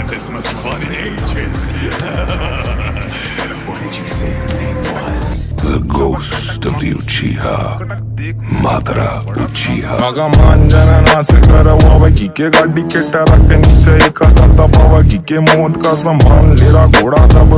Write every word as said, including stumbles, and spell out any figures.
had this much fun in ages. What did you say your name was? The ghost of the Uchiha, Madara Uchiha. Magamanjana nasikara wawa kike gadi ke tarak niche ekata tapawa kike mauत का संभाल लेरा घोड़ा तब